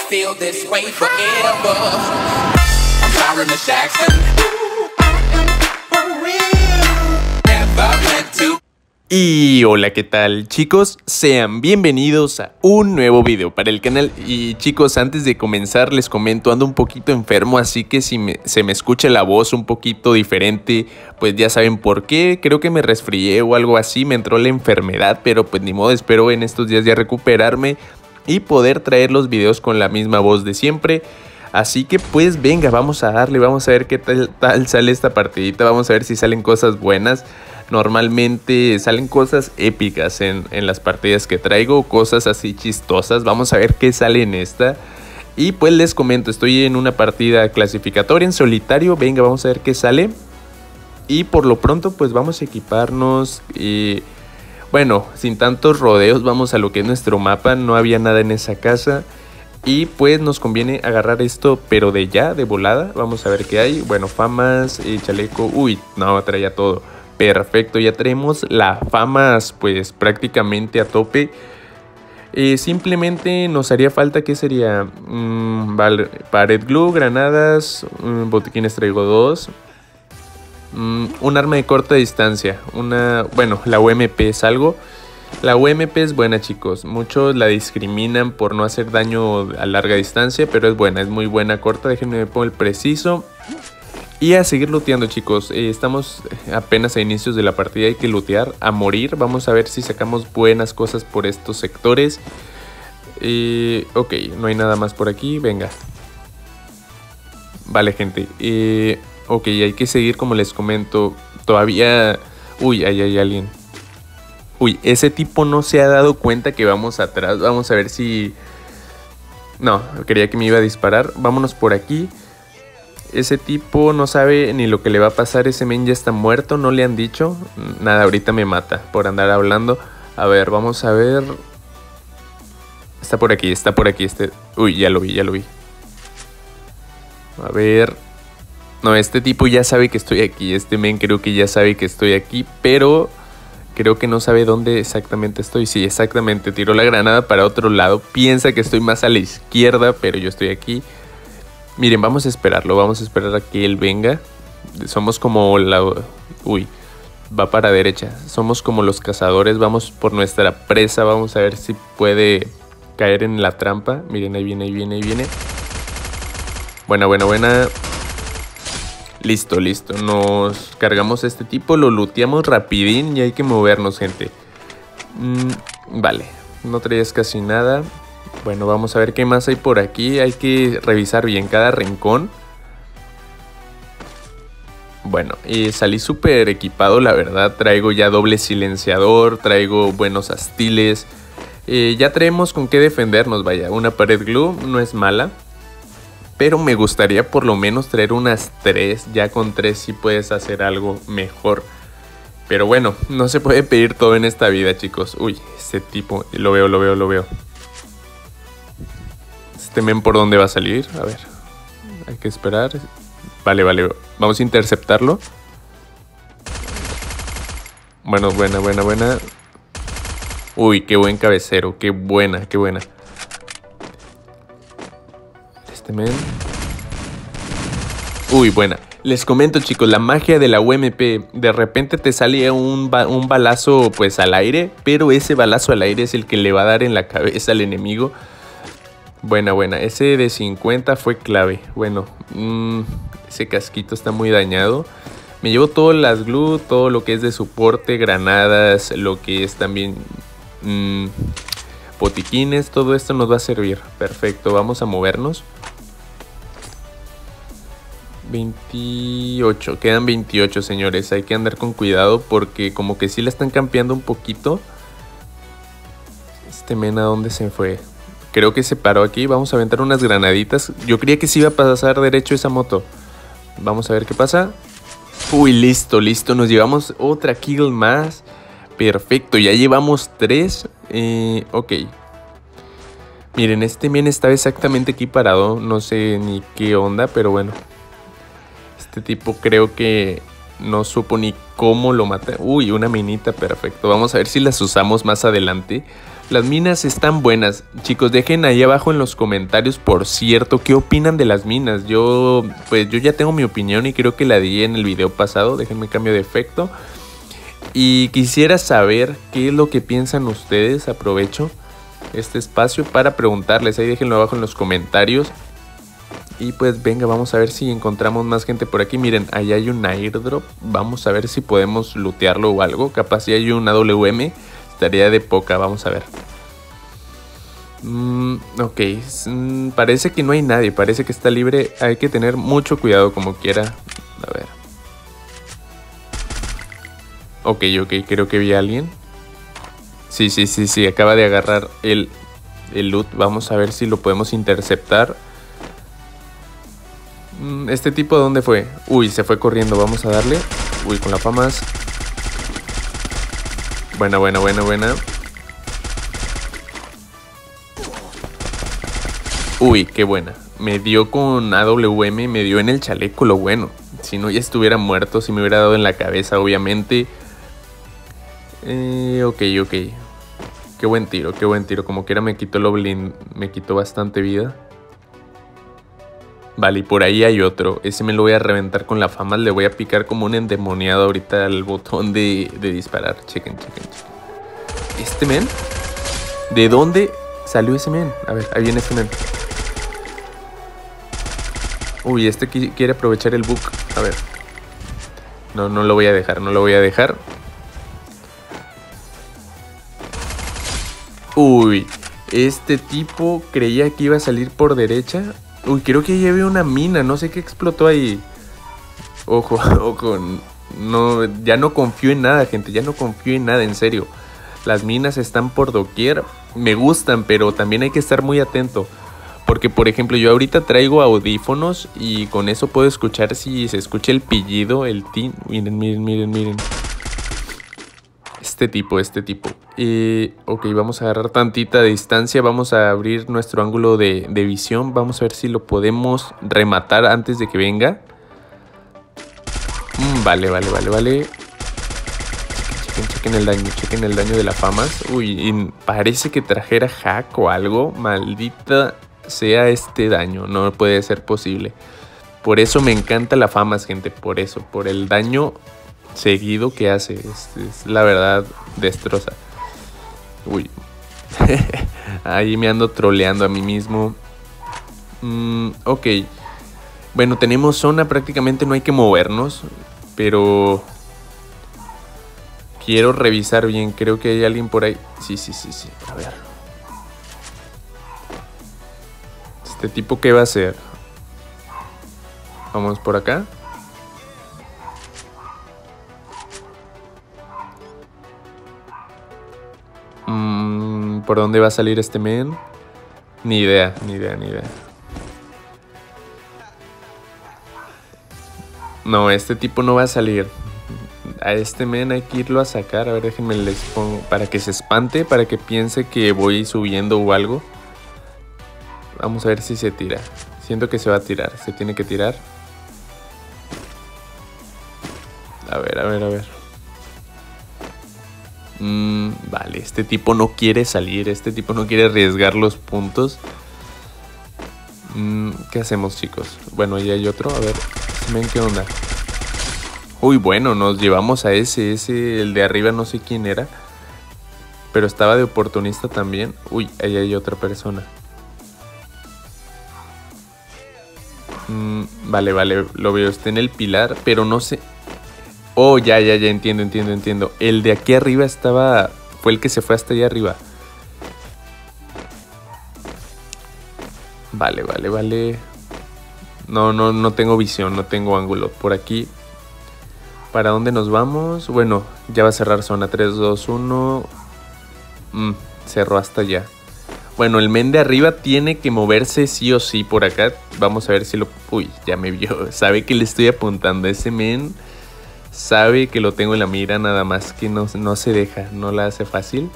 feel this way forever. I'm Tyron Jackson. Never meant to. Y hola, ¿qué tal, chicos? Sean bienvenidos a un nuevo video para el canal. Y chicos, antes de comenzar les comento, ando un poquito enfermo, así que si se me escucha la voz un poquito diferente, pues ya saben por qué. Creo que me resfrié o algo así, me entró la enfermedad, pero pues ni modo, espero en estos días ya recuperarme y poder traer los videos con la misma voz de siempre. Así que pues venga, vamos a darle, vamos a ver qué tal sale esta partidita, vamos a ver si salen cosas buenas. Normalmente salen cosas épicas en las partidas que traigo, cosas así chistosas. Vamos a ver qué sale en esta. Y pues les comento, estoy en una partida clasificatoria en solitario. Venga, vamos a ver qué sale. Y por lo pronto pues vamos a equiparnos. Bueno, sin tantos rodeos, vamos a lo que es nuestro mapa. No había nada en esa casa. Y pues nos conviene agarrar esto, pero de ya, de volada. Vamos a ver qué hay. Bueno, famas, chaleco. Uy, no, traía todo. Perfecto, ya tenemos las famas pues prácticamente a tope. Simplemente nos haría falta, ¿qué sería? Pared glue, granadas, botiquines traigo 2. Un arma de corta distancia, bueno, la UMP es algo. La UMP es buena, chicos, muchos la discriminan por no hacer daño a larga distancia, pero es buena, es muy buena corta. Déjenme me pongo el preciso. Y a seguir looteando, chicos. Estamos apenas a inicios de la partida, hay que lootear a morir. Vamos a ver si sacamos buenas cosas por estos sectores. Ok, no hay nada más por aquí, venga. Vale, gente. Ok, hay que seguir como les comento. Todavía... Uy, ahí hay alguien. Uy, ese tipo no se ha dado cuenta que vamos atrás. Vamos a ver si... No, quería que me iba a disparar. Vámonos por aquí. Ese tipo no sabe ni lo que le va a pasar. Ese men ya está muerto, no le han dicho nada. Ahorita me mata por andar hablando. A ver, vamos a ver. Está por aquí, está por aquí. Uy, ya lo vi, ya lo vi. A ver. No, este tipo ya sabe que estoy aquí. Este men creo que ya sabe que estoy aquí, pero creo que no sabe dónde exactamente estoy. Sí, exactamente, tiró la granada para otro lado. Piensa que estoy más a la izquierda, pero yo estoy aquí. Miren, vamos a esperarlo, vamos a esperar a que él venga. Somos como la... Uy, va para derecha. Somos como los cazadores, vamos por nuestra presa. Vamos a ver si puede caer en la trampa. Miren, ahí viene, ahí viene, ahí viene. Buena, buena, buena. Listo, listo. Nos cargamos a este tipo, lo looteamos rapidín y hay que movernos, gente. Vale, no traías casi nada. Bueno, vamos a ver qué más hay por aquí. Hay que revisar bien cada rincón. Bueno, salí súper equipado, la verdad. Traigo ya doble silenciador, traigo buenos astiles. Ya traemos con qué defendernos, vaya. Una pared glue no es mala. Pero me gustaría por lo menos traer unas 3. Ya con 3 sí puedes hacer algo mejor. Pero bueno, no se puede pedir todo en esta vida, chicos. Uy, ese tipo, lo veo, lo veo, lo veo. Este men por dónde va a salir, a ver, hay que esperar. Vale, vale, vamos a interceptarlo. Bueno, buena, buena, buena. Uy, qué buen cabecero, qué buena, qué buena. Este men. Uy, buena. Les comento, chicos, la magia de la UMP. De repente te sale un balazo pues al aire, pero ese balazo al aire es el que le va a dar en la cabeza al enemigo. Buena, buena. Ese de 50 fue clave. Bueno, ese casquito está muy dañado. Me llevo todas las glue, todo lo que es de soporte, granadas, lo que es también botiquines. Todo esto nos va a servir. Perfecto, vamos a movernos. 28, quedan 28, señores. Hay que andar con cuidado porque como que sí la están campeando un poquito. Este men, ¿a dónde se fue? Creo que se paró aquí. Vamos a aventar unas granaditas. Yo creía que sí iba a pasar derecho esa moto. Vamos a ver qué pasa. Uy, listo, listo. Nos llevamos otra kill más. Perfecto, ya llevamos 3. Ok. Miren, este men estaba exactamente aquí parado. No sé ni qué onda, pero bueno. Este tipo creo que no supo ni cómo lo matar. Uy, una minita, perfecto. Vamos a ver si las usamos más adelante. Las minas están buenas. Chicos, dejen ahí abajo en los comentarios, por cierto, qué opinan de las minas. Yo ya tengo mi opinión y creo que la di en el video pasado. Déjenme cambio de efecto. Y quisiera saber qué es lo que piensan ustedes. Aprovecho este espacio para preguntarles. Ahí déjenlo abajo en los comentarios. Y pues venga, vamos a ver si encontramos más gente por aquí. Miren, ahí hay un airdrop. Vamos a ver si podemos lootearlo o algo. Capaz si hay una WM. Estaría de poca, vamos a ver. Ok, parece que no hay nadie. Parece que está libre. Hay que tener mucho cuidado como quiera. A ver. Ok, creo que vi a alguien. Sí, acaba de agarrar el loot. Vamos a ver si lo podemos interceptar. ¿Este tipo dónde fue? Uy, se fue corriendo, vamos a darle. Uy, con la famas. Buena. Uy, qué buena. Me dio con AWM, me dio en el chaleco lo bueno. Si no ya estuviera muerto, si me hubiera dado en la cabeza, obviamente. Ok. Qué buen tiro. Como quiera me quitó lo blind, me quitó bastante vida. Vale, y por ahí hay otro. Ese me lo voy a reventar con la fama. Le voy a picar como un endemoniado ahorita al botón de disparar. Chequen. ¿Este men? ¿De dónde salió ese men? A ver, ahí viene ese men. Uy, este quiere aprovechar el bug. A ver. No lo voy a dejar. Uy, este tipo creía que iba a salir por derecha. Uy, creo que lleve una mina. No sé qué explotó ahí. Ojo. No, ya no confío en nada, gente. Ya no confío en nada, en serio. Las minas están por doquier. Me gustan, pero también hay que estar muy atento. Porque, por ejemplo, yo ahorita traigo audífonos y con eso puedo escuchar si se escucha el pillido, el tin. Miren. Este tipo. Ok, vamos a agarrar tantita distancia. Vamos a abrir nuestro ángulo de visión. Vamos a ver si lo podemos rematar antes de que venga. Vale. Chequen el daño de la famas. Uy, parece que trajera hack o algo. Maldita sea este daño. No puede ser posible. Por eso me encanta la famas, gente. Por el daño seguido que hace. Es la verdad, destroza. Uy. Ahí me ando troleando a mí mismo. Ok. Bueno, tenemos zona. Prácticamente no hay que movernos. Pero quiero revisar bien. Creo que hay alguien por ahí. Sí. A ver. ¿Este tipo qué va a hacer? Vamos por acá. ¿Por dónde va a salir este men? Ni idea. No, este tipo no va a salir. A este men hay que irlo a sacar. A ver, déjenme les pongo para que se espante, para que piense que voy subiendo o algo. Vamos a ver si se tira. Siento que se va a tirar. Se tiene que tirar. A ver. Vale, este tipo no quiere salir. Este tipo no quiere arriesgar los puntos. ¿Qué hacemos, chicos? Bueno, ahí hay otro. A ver, ven qué onda. Uy, bueno, nos llevamos a ese. El de arriba no sé quién era. Pero estaba de oportunista también. Uy, ahí hay otra persona. Vale, lo veo. Está en el pilar, pero no sé. Oh, ya, entiendo. El de aquí arriba fue el que se fue hasta allá arriba. Vale. No tengo visión, no tengo ángulo. Por aquí. ¿Para dónde nos vamos? Bueno, ya va a cerrar zona. 3, 2, 1. Cerró hasta allá. Bueno, el men de arriba tiene que moverse sí o sí por acá. Vamos a ver si lo... Uy, ya me vio. Sabe que le estoy apuntando. Ese men sabe que lo tengo en la mira, nada más que no se deja. No la hace fácil.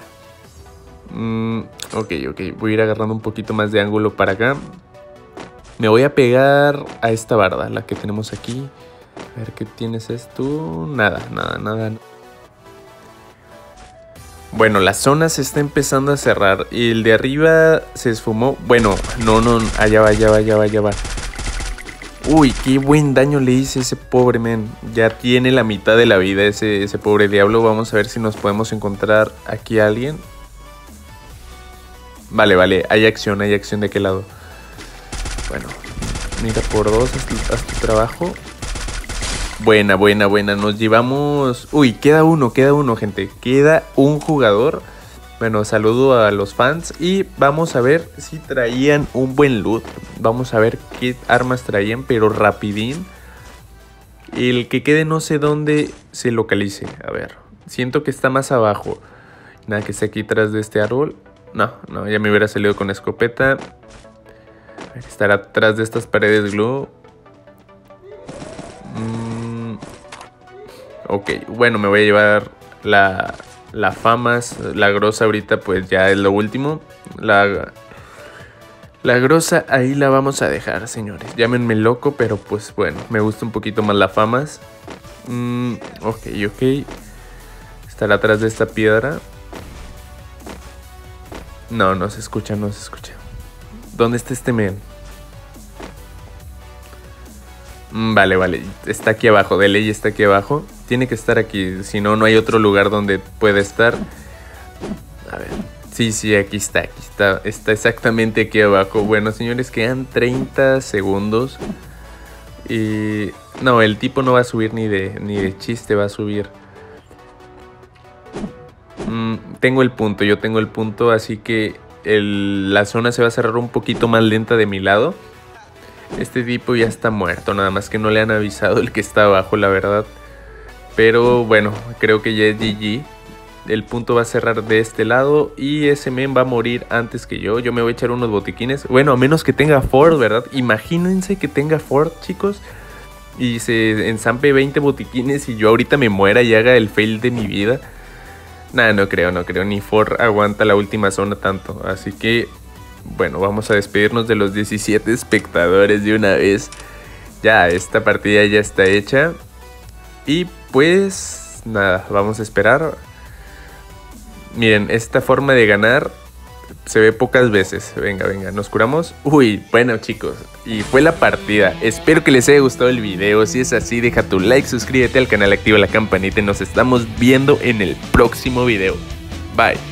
Ok. Voy a ir agarrando un poquito más de ángulo para acá. Me voy a pegar a esta barda, la que tenemos aquí. A ver, ¿qué tienes esto? Nada. Bueno, la zona se está empezando a cerrar. Y el de arriba se esfumó. Bueno, no, allá va. Uy, qué buen daño le hice a ese pobre men. Ya tiene la mitad de la vida ese pobre diablo. Vamos a ver si nos podemos encontrar aquí a alguien. Vale, hay acción de aquel lado. Bueno, mira por dos, haz tu trabajo. Buena. Nos llevamos... Uy, queda uno, gente. Queda un jugador. Bueno, saludo a los fans. Y vamos a ver si traían un buen loot. Vamos a ver qué armas traían, pero rapidín. El que quede no sé dónde se localice. A ver, siento que está más abajo. Nada, que esté aquí atrás de este árbol. No, ya me hubiera salido con escopeta. Estará atrás de estas paredes glue. Ok, bueno, me voy a llevar la famas. La grosa ahorita pues ya es lo último. La grosa ahí la vamos a dejar, señores. Llámenme loco, pero pues bueno, me gusta un poquito más la famas. Ok. Estará atrás de esta piedra. No se escucha. ¿Dónde está este men? Vale. Está aquí abajo, de ley está aquí abajo. Tiene que estar aquí, si no, no hay otro lugar donde pueda estar. A ver, sí, aquí está. Está exactamente aquí abajo. Bueno, señores, quedan 30 segundos. Y... no, el tipo no va a subir ni de chiste, va a subir. Yo tengo el punto, así que la zona se va a cerrar un poquito más lenta de mi lado. Este tipo ya está muerto, nada más que no le han avisado el que está abajo, la verdad. Pero bueno, creo que ya es GG. El punto va a cerrar de este lado y ese men va a morir antes que yo. Yo me voy a echar unos botiquines. Bueno, a menos que tenga Ford, ¿verdad? Imagínense que tenga Ford, chicos. Y se enzampe 20 botiquines y yo ahorita me muera y haga el fail de mi vida. Nah, no creo. Ni Ford aguanta la última zona tanto. Así que... bueno, vamos a despedirnos de los 17 espectadores de una vez. Ya, esta partida ya está hecha. Y pues nada, vamos a esperar. Miren, esta forma de ganar se ve pocas veces. Venga, nos curamos. Uy, bueno chicos, y fue la partida. Espero que les haya gustado el video. Si es así, deja tu like, suscríbete al canal, activa la campanita y nos estamos viendo en el próximo video. Bye.